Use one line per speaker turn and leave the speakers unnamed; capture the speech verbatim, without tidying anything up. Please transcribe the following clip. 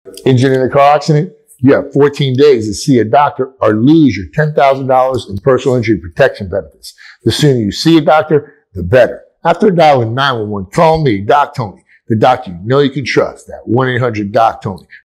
Injured in a car accident? You have fourteen days to see a doctor or lose your ten thousand dollars in personal injury protection benefits. The sooner you see a doctor, the better. After dialing nine one one, call me, Doc Tony, the doctor you know you can trust at one eight hundred doc Tony.